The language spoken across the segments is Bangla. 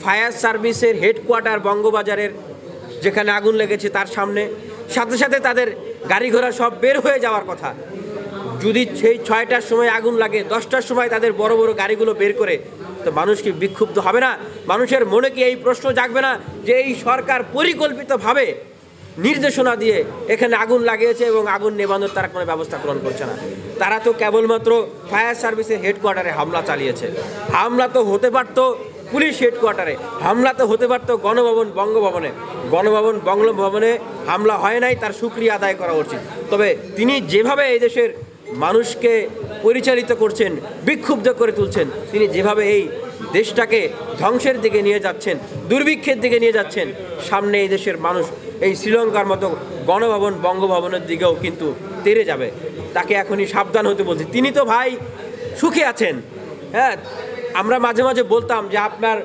ফায়ার সার্ভিসের হেডকোয়ার্টার বঙ্গবাজারের যেখানে আগুন লেগেছে তার সামনে, সাথে সাথে তাদের গাড়ি ঘোড়া সব বের হয়ে যাওয়ার কথা। যদি সেই 6টার সময় আগুন লাগে, 10টার সময় তাদের বড় বড় গাড়িগুলো বের করে, তো মানুষ কি বিক্ষুব্ধ হবে না? মানুষের মনে কি এই প্রশ্ন জাগবে না যে এই সরকার পরিকল্পিতভাবে নির্দেশনা দিয়ে এখানে আগুন লাগিয়েছে এবং আগুন নেভানোর তারা কোনো ব্যবস্থা গ্রহণ করছে না? তারা তো কেবলমাত্র ফায়ার সার্ভিসের হেডকোয়ার্টারে হামলা চালিয়েছে। হামলা তো হতে পারত পুলিশ হেডকোয়ার্টারে, হামলা তো হতে পারত গণভবন বঙ্গভবনে। গণভবন বঙ্গভবনে হামলা হয় নাই, তার সুক্রিয়া আদায় করা উচিত। তবে তিনি যেভাবে এই দেশের মানুষকে পরিচালিত করছেন, বিক্ষুব্ধ করে তুলছেন, তিনি যেভাবে এই দেশটাকে ধ্বংসের দিকে নিয়ে যাচ্ছেন, দুর্ভিক্ষের দিকে নিয়ে যাচ্ছেন, সামনে এই দেশের মানুষ এই শ্রীলঙ্কার মতো গণভবন বঙ্গভবনের দিকেও কিন্তু তেড়ে যাবে। তাকে এখনই সাবধান হতে বলছি। তিনি তো ভাই সুখে আছেন। হ্যাঁ, আমরা মাঝে মাঝে বলতাম যে আপনার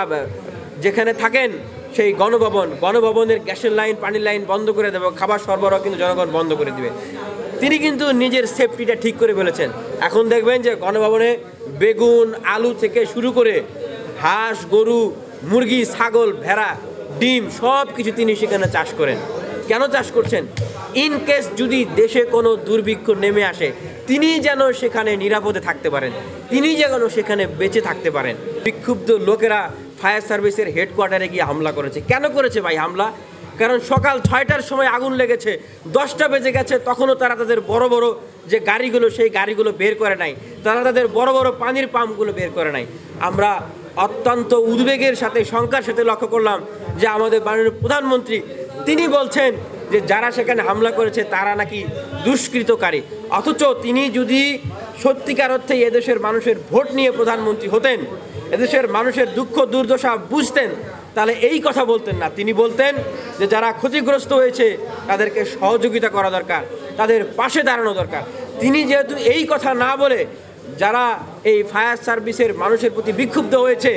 যেখানে থাকেন সেই গণভবনের গ্যাসের লাইন, পানির লাইন বন্ধ করে দেবে, খাবার সরবরাহ কিন্তু জনগণ বন্ধ করে দিবে। তিনি কিন্তু নিজের সেফটিটা ঠিক করে ফেলেছেন। এখন দেখবেন যে গণভবনে বেগুন, আলু থেকে শুরু করে হাঁস, গরু, মুরগি, ছাগল, ভেড়া, ডিম সব কিছু তিনি সেখানে চাষ করেন। কেন চাষ করছেন? ইন কেস যদি দেশে কোনো দুর্ভিক্ষ নেমে আসে, তিনি যেন সেখানে নিরাপদে থাকতে পারেন, তিনি যেন সেখানে বেঁচে থাকতে পারেন। বিক্ষুব্ধ লোকেরা ফায়ার সার্ভিসের হেডকোয়ার্টারে গিয়ে হামলা করেছে। কেন করেছে ভাই হামলা? কারণ সকাল 6টার সময় আগুন লেগেছে, 10টা বেজে গেছে, তখনও তারা তাদের বড় বড় যে গাড়িগুলো সেই গাড়িগুলো বের করে নাই, তারা তাদের বড় বড় পানির পাম্পগুলো বের করে নাই। আমরা অত্যন্ত উদ্বেগের সাথে, শঙ্কার সাথে লক্ষ্য করলাম যে আমাদের মাননীয় প্রধানমন্ত্রী তিনি বলছেন যে যারা সেখানে হামলা করেছে তারা নাকি দুষ্কৃতকারী। অথচ তিনি যদি সত্যিকার অর্থে এদেশের মানুষের ভোট নিয়ে প্রধানমন্ত্রী হতেন, এদেশের মানুষের দুঃখ দুর্দশা বুঝতেন, তাহলে এই কথা বলতেন না। তিনি বলতেন যে যারা ক্ষতিগ্রস্ত হয়েছে তাদেরকে সহযোগিতা করা দরকার, তাদের পাশে দাঁড়ানো দরকার। তিনি যেহেতু এই কথা না বলে যারা এই ফায়ার সার্ভিসের মানুষের প্রতি বিক্ষুব্ধ হয়েছে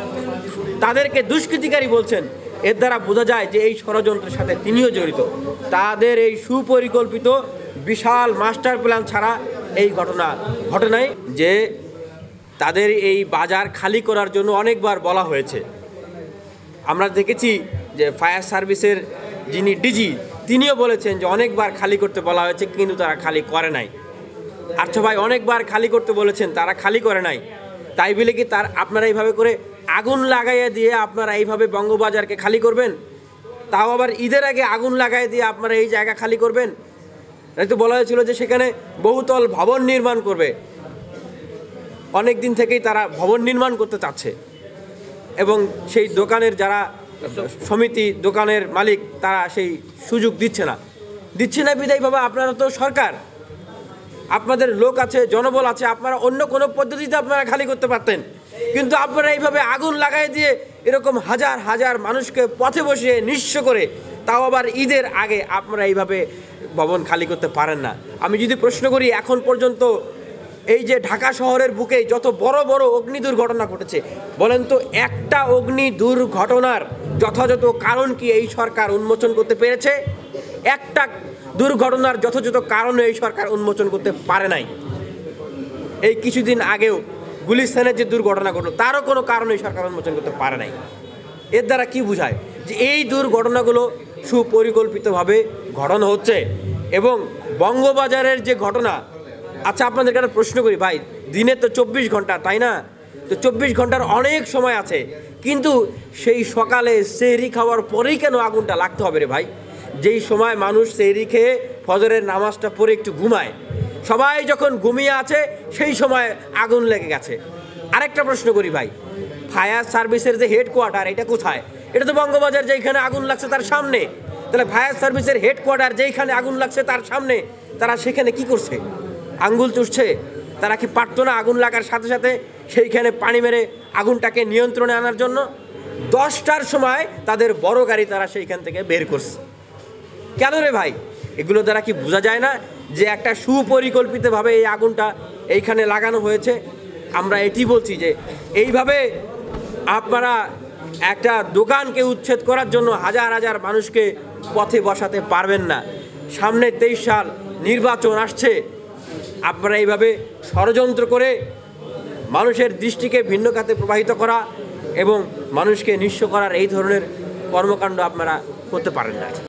তাদেরকে দুষ্কৃতিকারী বলছেন, এর দ্বারা বোঝা যায় যে এই ষড়যন্ত্রের সাথে তিনিও জড়িত। তাদের এই সুপরিকল্পিত বিশাল মাস্টার প্ল্যান ছাড়া এই ঘটনা ঘটে নাই। যে তাদের এই বাজার খালি করার জন্য অনেকবার বলা হয়েছে। আমরা দেখেছি যে ফায়ার সার্ভিসের যিনি ডিজি তিনিও বলেছেন যে অনেকবার খালি করতে বলা হয়েছে, কিন্তু তারা খালি করে নাই। আচ্ছা ভাই, অনেকবার খালি করতে বলেছেন, তারা খালি করে নাই, তাই বলে কি তার আপনারা এইভাবে করে আগুন লাগাইয়া দিয়ে আপনারা এইভাবে বঙ্গবাজারকে খালি করবেন? তাও আবার ঈদের আগে আগুন লাগাই দিয়ে আপনারা এই জায়গা খালি করবেন? তো বলা হয়েছিল যে সেখানে বহুতল ভবন নির্মাণ করবে। অনেক দিন থেকেই তারা ভবন নির্মাণ করতে চাচ্ছে এবং সেই দোকানের যারা সমিতি, দোকানের মালিক, তারা সেই সুযোগ দিচ্ছে না বিদায়। বাবা, আপনারা তো সরকার, আপনাদের লোক আছে, জনবল আছে, আপনারা অন্য কোনো পদ্ধতিতে আপনারা খালি করতে পারতেন, কিন্তু আপনারা এইভাবে আগুন লাগাই দিয়ে এরকম হাজার হাজার মানুষকে পথে বসিয়ে নিঃস্ব করে, তাও আবার ঈদের আগে আপনারা এইভাবে ভবন খালি করতে পারেন না। আমি যদি প্রশ্ন করি, এখন পর্যন্ত এই যে ঢাকা শহরের বুকে যত বড় বড় অগ্নি দুর্ঘটনা ঘটেছে, বলেন তো একটা অগ্নি দুর্ঘটনার যথাযথ কারণ কি এই সরকার উন্মোচন করতে পেরেছে? একটা দুর্ঘটনার যথাযথ কারণ এই সরকার উন্মোচন করতে পারে নাই। এই কিছুদিন আগেও গুলিস্তানের যে দুর্ঘটনা ঘটল, তারও কোনো কারণ এই সরকার উন্মোচন করতে পারে নাই। এর দ্বারা কি বোঝায়? যে এই দুর্ঘটনাগুলো সুপরিকল্পিতভাবে ঘটানো হচ্ছে। এবং বঙ্গবাজারের যে ঘটনা, আচ্ছা আপনাদের কাছে প্রশ্ন করি ভাই, দিনে তো 24 ঘন্টা, তাই না? তো 24 ঘন্টার অনেক সময় আছে, কিন্তু সেই সকালে সেহরি খাওয়ার পরেই কেন আগুনটা লাগতে হবে রে ভাই? যেই সময় মানুষ সেহরি খেয়ে ফজরের নামাজটা পড়ে একটু ঘুমায়, সবাই যখন ঘুমিয়ে আছে সেই সময় আগুন লেগে গেছে। আরেকটা প্রশ্ন করি ভাই, ফায়ার সার্ভিসের যে হেডকোয়ার্টার, এটা কোথায়? এটা তো বঙ্গবাজার, যেখানে আগুন লাগছে তার সামনে। তাহলে ফায়ার সার্ভিসের হেডকোয়ার্টার যেখানে আগুন লাগছে তার সামনে, তারা সেখানে কি করছে? আঙ্গুল চুষছে? তারা কি পারতো না আগুন লাগার সাথে সাথে সেইখানে পানি মেরে আগুনটাকে নিয়ন্ত্রণে আনার জন্য? 10টার সময় তাদের বড় গাড়ি তারা সেইখান থেকে বের করছে। কেন রে ভাই? এগুলো দ্বারা কি বোঝা যায় না যে একটা সুপরিকল্পিতভাবে এই আগুনটা এইখানে লাগানো হয়েছে? আমরা এটি বলছি যে এইভাবে আপনারা একটা দোকানকে উচ্ছেদ করার জন্য হাজার হাজার মানুষকে পথে বসাতে পারবেন না। সামনে 23 সাল নির্বাচন আসছে, আপনারা এইভাবে ষড়যন্ত্র করে মানুষের দৃষ্টিকে ভিন্ন খাতে প্রবাহিত করা এবং মানুষকে নিঃস্ব করার এই ধরনের কর্মকাণ্ড আপনারা করতে পারেন না।